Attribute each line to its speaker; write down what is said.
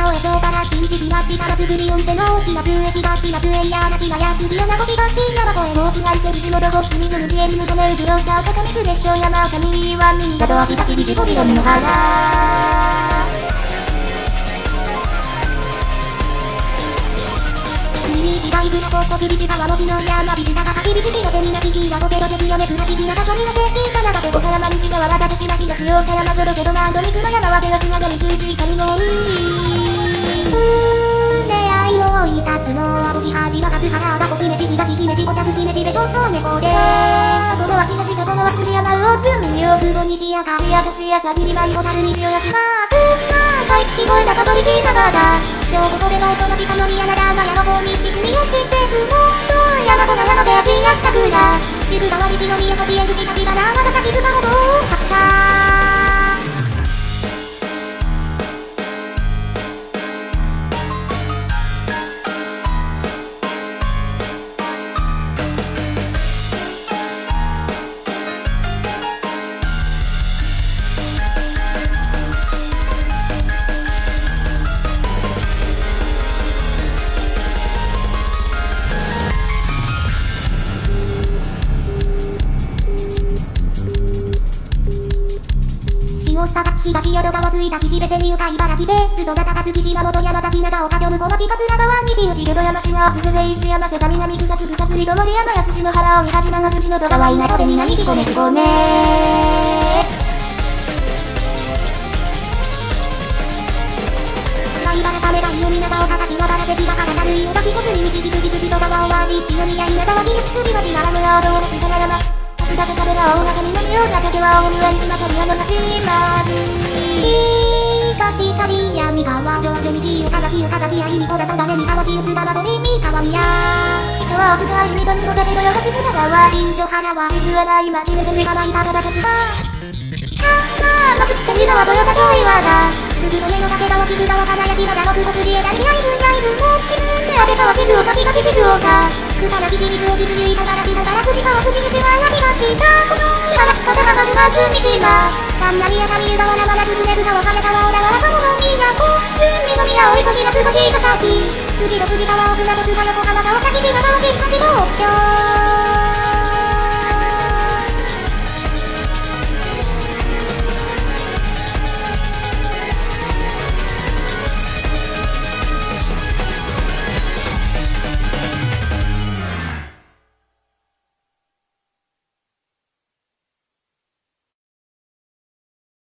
Speaker 1: 青江小原新地東からつぐり温泉の大きな空駅が東エリアなしが安きよなこ東山越えも屋外セルジモドホッキ水の知恵に求めるグローサー高めす列車山岡には海里足立美15キロの原時代部の広告美術川の木の山美術が走り地のセミナキキはボケロジェキロメプラシキの場所に乗せていた長瀬岡山西側渡島東岡山ゾロセドマンド肉の山は手吉長見数字神の出会いのいたつの主萩は勝原が小姫路東姫路五着姫路で少々猫でこのは東かこのは辻山魚住大久保西やかしやかしやさぎりまいホタル西を休ますまあ聞こえたかとりしながら今日ここでの音の地さの宮ならが山道道住吉セフモンド山と長野で足や桜渋川西の宮越江口立花長崎塚ほど作者大阪東淀川吹田岸部川柳海茨城ベース戸田高槻島本山崎長岡漁向町桂川西内淀山市が津々石山瀬田南草津草津糸森山安の原尾八長藤の戸川稲戸で南彦根彦根貝原サメダイオ港岡垣原関ヶ原樽井小滝小杉道木釘釘そばは終わり一宮稲沢木内杉町奈良の青道下の山津田でされら大中南を立てては大村伊豆ま鳥山の島地東旅や三河上手西岡崎岡崎や意味小田さんだね三河市津田まとり三河宮川を津川海と二の瀬戸豊橋船川新所原は静穴今地で手がないただださすが松って三河豊田町岩田次の家の掛川木津川金谷島田六国自衛隊焼津もちむんで安倍川静岡東静岡草薙市水沖津由比唐辛子だから藤川藤西は東田この原片浜沼津三島神奈宮上湯河原真鶴根府川早川小田原鴨の宮古津美宮大磯平津栃木崎辻戸藤沢奥名戸津賀横浜川崎市長新橋東京